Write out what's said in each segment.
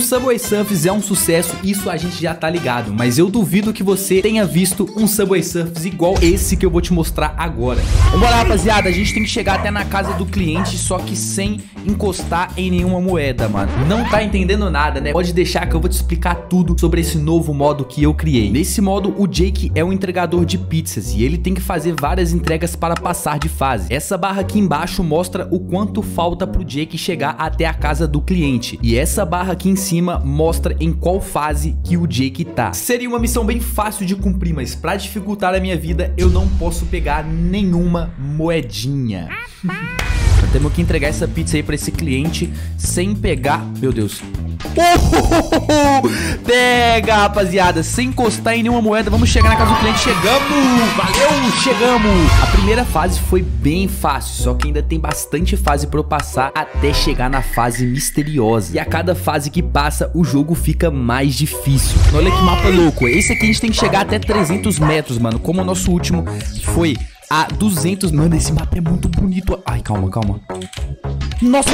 Subway Surfers é um sucesso, isso a gente já tá ligado, mas eu duvido que você tenha visto um Subway Surfers igual esse que eu vou te mostrar agora. Vambora, rapaziada, a gente tem que chegar até na casa do cliente, só que sem encostar em nenhuma moeda, mano. Não tá entendendo nada, né? Pode deixar que eu vou te explicar tudo sobre esse novo modo que eu criei. Nesse modo, o Jake é um entregador de pizzas e ele tem que fazer várias entregas para passar de fase. Essa barra aqui embaixo mostra o quanto falta pro Jake chegar até a casa do cliente. E essa barra aqui em cima mostra em qual fase que o Jake tá. Seria uma missão bem fácil de cumprir, mas pra dificultar a minha vida, eu não posso pegar nenhuma moedinha. Temos que entregar essa pizza aí pra esse cliente sem pegar... Meu Deus. Pega, rapaziada, sem encostar em nenhuma moeda. Vamos chegar na casa do cliente. Chegamos, valeu, chegamos. A primeira fase foi bem fácil, só que ainda tem bastante fase pra eu passar até chegar na fase misteriosa. E a cada fase que passa, o jogo fica mais difícil. Olha que mapa louco. Esse aqui a gente tem que chegar até 300 metros, mano. Como o nosso último foi a 200. Mano, esse mapa é muito bonito. Ai, calma, calma. Nossa,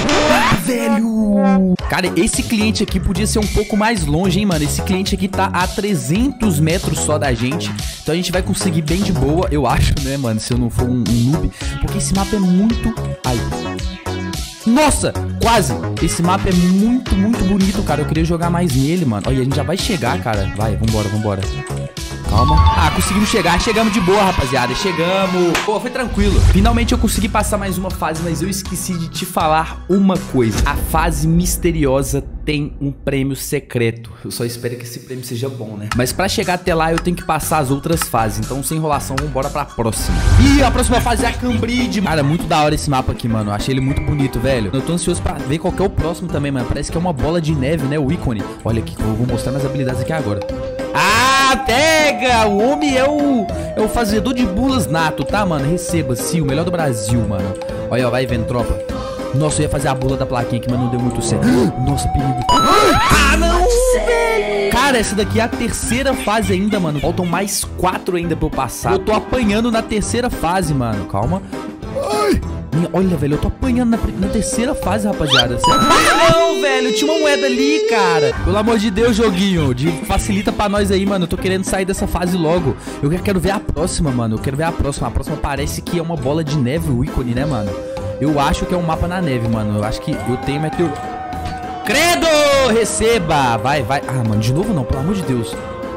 velho. Cara, esse cliente aqui podia ser um pouco mais longe, hein, mano. Esse cliente aqui tá a 300 metros só da gente. Então a gente vai conseguir bem de boa, eu acho, né, mano, se eu não for um noob. Porque esse mapa é muito... Ai. Nossa, quase. Esse mapa é muito, muito bonito, cara. Eu queria jogar mais nele, mano. Olha, a gente já vai chegar, cara. Vai, vambora, vambora. Calma. Ah, conseguimos chegar. Chegamos de boa, rapaziada. Chegamos. Pô, foi tranquilo. Finalmente eu consegui passar mais uma fase, mas eu esqueci de te falar uma coisa. A fase misteriosa tem um prêmio secreto. Eu só espero que esse prêmio seja bom, né? Mas pra chegar até lá, eu tenho que passar as outras fases. Então, sem enrolação, vambora pra próxima. Ih, a próxima fase é a Cambridge. Cara, muito da hora esse mapa aqui, mano. Eu achei ele muito bonito, velho. Eu tô ansioso pra ver qual que é o próximo também, mano. Parece que é uma bola de neve, né? O ícone. Olha aqui, eu vou mostrar minhas habilidades aqui agora. Ah, pega! O homem é o fazedor de bulas nato, tá, mano? Receba, sim, o melhor do Brasil, mano. Olha, ó, vai vendo, tropa. Nossa, eu ia fazer a bula da plaquinha aqui, mas não deu muito certo. Nossa, perigo. Ah, não, velho! Cara, essa daqui é a terceira fase ainda, mano. Faltam mais 4 ainda pra eu passar. Eu tô apanhando na terceira fase, mano. Calma. Ai! Olha, velho, eu tô apanhando na terceira fase, rapaziada. Ah, não, velho, tinha uma moeda ali, cara. Pelo amor de Deus, joguinho, facilita pra nós aí, mano. Eu tô querendo sair dessa fase logo. Eu quero ver a próxima, mano. Eu quero ver a próxima. A próxima parece que é uma bola de neve, o ícone, né, mano? Eu acho que é um mapa na neve, mano. Eu acho que eu tenho meteoro. Credo! Receba! Vai, vai. Ah, mano, de novo não, pelo amor de Deus.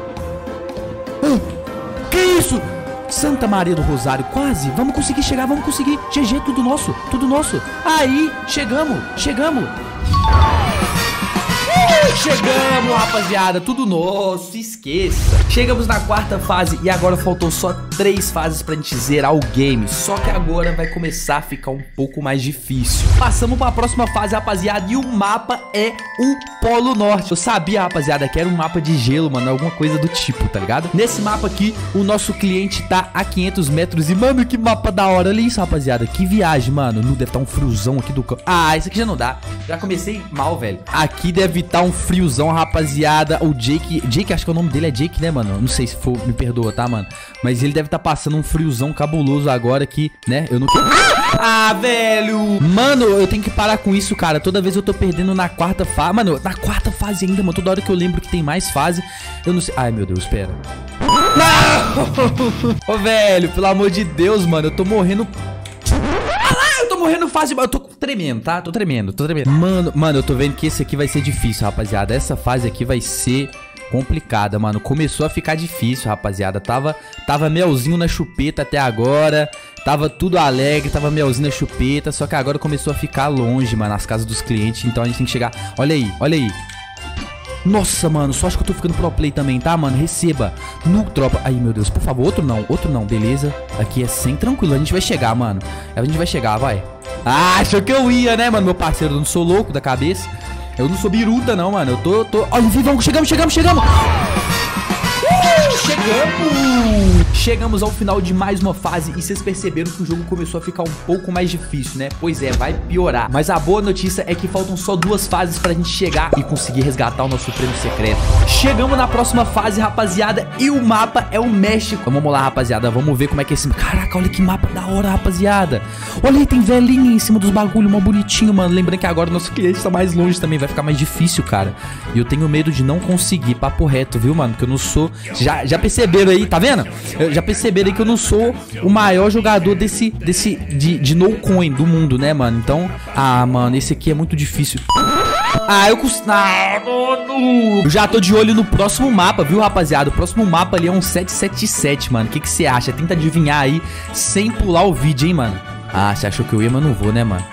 Que isso? Santa Maria do Rosário, quase. Vamos conseguir chegar, vamos conseguir. GG, tudo nosso, tudo nosso. Aí, chegamos, chegamos. Chegamos, rapaziada, tudo nosso, esqueça. Chegamos na quarta fase e agora faltou só 3 fases pra gente zerar o game. Só que agora vai começar a ficar um pouco mais difícil. Passamos pra próxima fase, rapaziada, e o mapa é o Polo Norte. Eu sabia, rapaziada, que era um mapa de gelo, mano, alguma coisa do tipo, tá ligado? Nesse mapa aqui, o nosso cliente tá a 500 metros e, mano, que mapa da hora. Olha isso, rapaziada, que viagem, mano. Não deve estar um friozão aqui do campo. Ah, isso aqui já não dá. Já comecei mal, velho. Aqui deve estar um friozão, rapaziada. O Jake, acho que o nome dele é Jake, né, mano? Não sei se for, me perdoa, tá, mano? Mas ele deve estar passando um friozão cabuloso agora aqui, né? Eu não quero... Ah, velho! Mano, eu tenho que parar com isso, cara. Toda vez eu tô perdendo na quarta fase. Mano, na quarta fase ainda, mano. Toda hora que eu lembro que tem mais fase, eu não sei... Ai, meu Deus, espera. Não! Ô, velho, pelo amor de Deus, mano. Eu tô morrendo... Eu tô morrendo fácil, eu tô tremendo, tá? Tô tremendo. Mano, eu tô vendo que esse aqui vai ser difícil, rapaziada. Essa fase aqui vai ser complicada, mano. Começou a ficar difícil, rapaziada. Tava melzinho na chupeta até agora. Tava tudo alegre, tava melzinho na chupeta. Só que agora começou a ficar longe, mano, nas casas dos clientes. Então a gente tem que chegar... Olha aí, olha aí. Nossa, mano, só acho que eu tô ficando pro play também, tá, mano? Receba. No, tropa. Ai, meu Deus, por favor, outro não, beleza. Aqui é 100, tranquilo, a gente vai chegar, mano. A gente vai chegar, vai. Ah, achou que eu ia, né, mano, meu parceiro? Eu não sou louco da cabeça. Eu não sou biruta, não, mano. Eu tô... Olha, vamos, chegamos. Chegamos ao final de mais uma fase e vocês perceberam que o jogo começou a ficar um pouco mais difícil, né? Pois é, vai piorar. Mas a boa notícia é que faltam só 2 fases pra gente chegar e conseguir resgatar o nosso prêmio secreto. Chegamos na próxima fase, rapaziada, e o mapa é o México. Então, vamos lá, rapaziada, vamos ver como é que é esse... Caraca, olha que mapa da hora, rapaziada. Olha aí, tem velhinha em cima dos bagulho, mó bonitinho, mano. Lembrando que agora o nosso cliente tá mais longe também, vai ficar mais difícil, cara. E eu tenho medo de não conseguir, papo reto, viu, mano? Que eu não sou... Já perceberam aí, tá vendo? Já perceberam aí que eu não sou o maior jogador de no coin do mundo, né, mano? Então, mano, esse aqui é muito difícil. Eu já tô de olho no próximo mapa, viu, rapaziada? O próximo mapa ali é um 777, mano. O que você acha? Tenta adivinhar aí sem pular o vídeo, hein, mano? Você achou que eu ia, mas não vou, né, mano?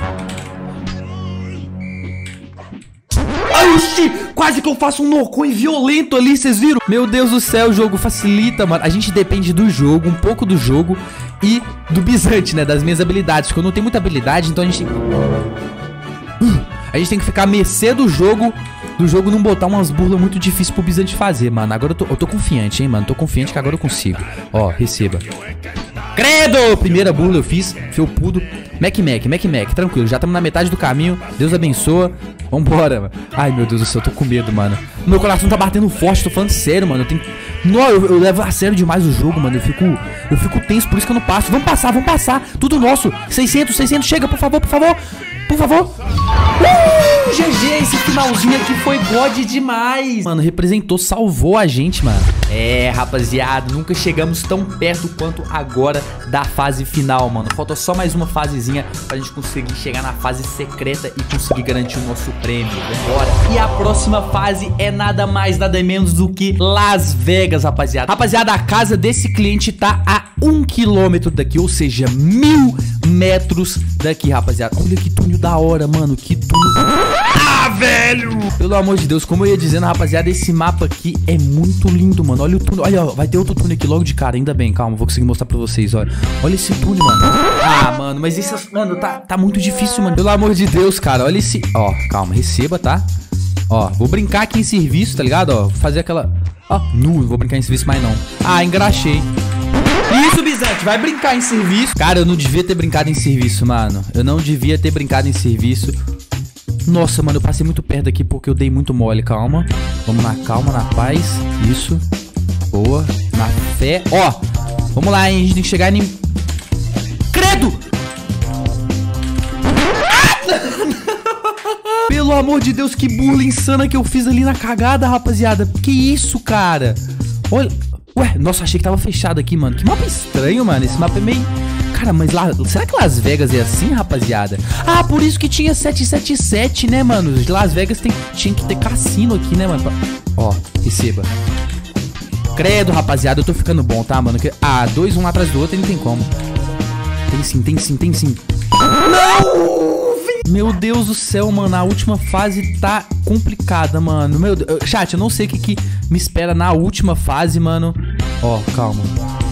Oxi, quase que eu faço um no-coin violento ali, vocês viram? Meu Deus do céu, o jogo facilita, mano. A gente depende do jogo, um pouco do jogo e do Bizante, né? Das minhas habilidades, porque eu não tenho muita habilidade, então a gente tem que ficar à mercê do jogo não botar umas burlas muito difíceis pro Bizante fazer, mano. Agora eu tô confiante, hein, mano. Tô confiante que agora eu consigo. Ó, receba. Credo! Primeira burla eu fiz, felpudo. Mac, tranquilo, já estamos na metade do caminho. Deus abençoa. Vambora, mano. Ai, meu Deus do céu, eu tô com medo, mano. Meu coração tá batendo forte, tô falando sério, mano. Eu levo a sério demais o jogo, mano. Eu fico tenso, por isso que eu não passo. Vamos passar. Tudo nosso. 600, chega, por favor. GG, esse finalzinho aqui foi God demais. Mano, representou, salvou a gente, mano. É, rapaziada, nunca chegamos tão perto quanto agora da fase final, mano. Falta só mais uma fasezinha pra gente conseguir chegar na fase secreta e conseguir garantir o nosso prêmio. Vambora. E a próxima fase é nada mais, nada menos do que Las Vegas, rapaziada. Rapaziada, a casa desse cliente tá a 1 quilômetro daqui, ou seja, 1000 metros daqui, rapaziada. Olha que túnel da hora, mano, que túnel... velho! Pelo amor de Deus, como eu ia dizendo, rapaziada, esse mapa aqui é muito lindo, mano. Olha o túnel, olha, ó, vai ter outro túnel aqui logo de cara, ainda bem, calma, vou conseguir mostrar pra vocês, olha. Olha esse túnel, mano. Mano, mas esse, mano, tá muito difícil, mano. Pelo amor de Deus, cara, olha esse... Ó, calma, receba, tá? Ó, vou brincar aqui em serviço, tá ligado? Ó, vou fazer aquela... Ó, não vou brincar em serviço mais não. Engraxei. Isso, Bizante, vai brincar em serviço. Cara, eu não devia ter brincado em serviço, mano. Eu não devia ter brincado em serviço. Nossa, mano, eu passei muito perto aqui porque eu dei muito mole. Calma. Vamos na calma, na paz. Isso. Boa. Na fé. Ó, vamos lá, hein. A gente tem que chegar em... Credo! Pelo amor de Deus, que burla insana que eu fiz ali na cagada, rapaziada. Que isso, cara? Olha... Ué, nossa, achei que tava fechado aqui, mano. Que mapa estranho, mano. Esse mapa é meio... Cara, mas lá... Será que Las Vegas é assim, rapaziada? Por isso que tinha 777, né, mano? Las Vegas tinha que ter cassino aqui, né, mano? Ó, receba. Credo, rapaziada, eu tô ficando bom, tá, mano? 2, um atrás do outro, não tem como. Tem sim. Não! Meu Deus do céu, mano, a última fase tá complicada, mano. Meu Deus. Chat, eu não sei o que me espera na última fase, mano. Ó, calma.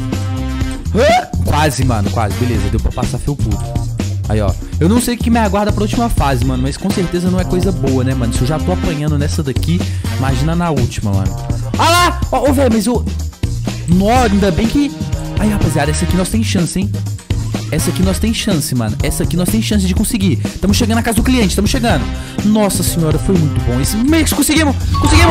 Quase, mano, quase. Beleza, deu pra passar felpudo. Aí, ó. Eu não sei o que me aguarda pra última fase, mano, mas com certeza não é coisa boa, né, mano? Se eu já tô apanhando nessa daqui, imagina na última, mano. Lá! Ó, velho, mas eu... Nossa, ainda bem que... Aí, rapaziada, essa aqui nós tem chance, hein? Essa aqui nós tem chance, mano. Essa aqui nós tem chance de conseguir. Estamos chegando na casa do cliente, estamos chegando. Nossa senhora, foi muito bom. Esse mês conseguimos! Conseguimos!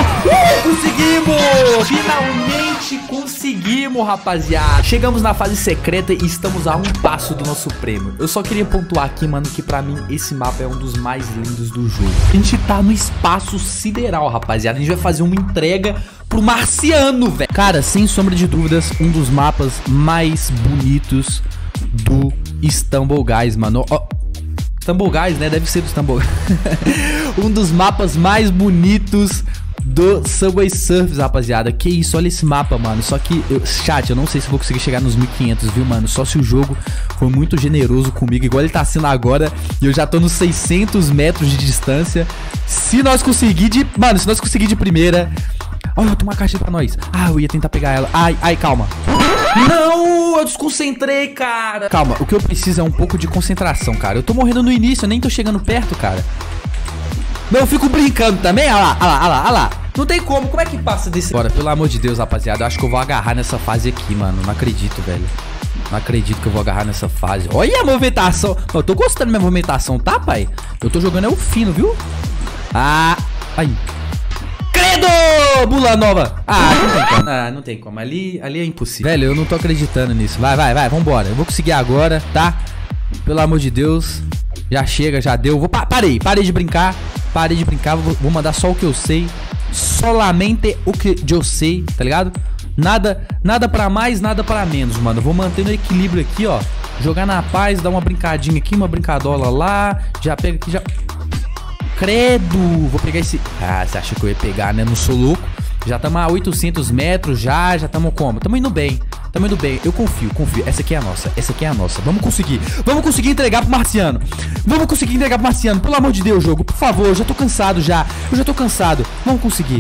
Finalmente conseguimos, rapaziada. Chegamos na fase secreta e estamos a um passo do nosso prêmio. Eu só queria pontuar aqui, mano, que pra mim esse mapa é um dos mais lindos do jogo. A gente tá no espaço sideral, rapaziada. A gente vai fazer uma entrega pro marciano, velho. Cara, sem sombra de dúvidas, um dos mapas mais bonitos do Stumble Guys, mano. Ó, Stumble Guys, né? Deve ser do Stumble. Um dos mapas mais bonitos do Subway Surfers, rapaziada. Que isso, olha esse mapa, mano. Só que, chat, eu não sei se vou conseguir chegar nos 1500, viu, mano? Só se o jogo for muito generoso comigo, igual ele tá sendo agora. E eu já tô nos 600 metros de distância. Se nós conseguir de... Mano, se nós conseguir de primeira... Olha, tem uma caixa pra nós. Eu ia tentar pegar ela. Ai, calma. Não, eu desconcentrei, cara. Calma, o que eu preciso é um pouco de concentração, cara. Eu tô morrendo no início, eu nem tô chegando perto, cara. Não, eu fico brincando também. Olha lá. Não tem como é que passa desse... Bora, pelo amor de Deus, rapaziada. Eu acho que eu vou agarrar nessa fase aqui, mano. Não acredito, velho. Não acredito que eu vou agarrar nessa fase. Olha a movimentação. Eu tô gostando da minha movimentação, tá, pai? Eu tô jogando é o fino, viu? Ah, aí. Credo! Bula nova. Ah, não tem como. Ah, não tem como. Ali é impossível. Velho, eu não tô acreditando nisso. Vai, vambora. Eu vou conseguir agora, tá? Pelo amor de Deus. Já chega, já deu. Parei de brincar. Parei de brincar. Vou mandar só o que eu sei. Solamente o que eu sei, tá ligado? Nada pra mais, nada pra menos, mano. Vou mantendo o equilíbrio aqui, ó. Jogar na paz, dar uma brincadinha aqui, uma brincadola lá. Já pega aqui, já... Credo! Vou pegar esse... Ah, você acha que eu ia pegar, né? Não sou louco. Já estamos a 800 metros, já estamos como? Estamos indo bem. Eu confio. Essa aqui é a nossa. Vamos conseguir entregar pro Marciano. Pelo amor de Deus, jogo. Por favor, eu já tô cansado já. Vamos conseguir.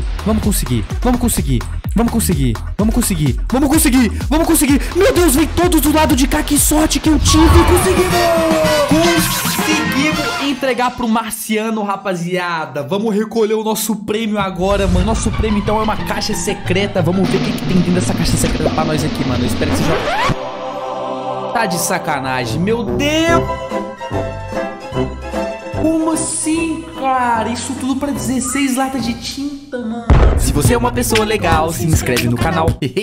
Meu Deus, vem todos do lado de cá. Que sorte que eu tive. Conseguimos entregar pro Marciano, rapaziada. Vamos recolher o nosso prêmio agora, mano. Nosso prêmio, então, é uma caixa secreta. Vamos ver o que tem dentro dessa caixa secreta pra nós aqui, mano. Eu espero que seja... Tá de sacanagem, meu Deus. Como assim, cara? Isso tudo pra 16 latas de tinta, mano. Se você é uma pessoa legal, se inscreve no canal.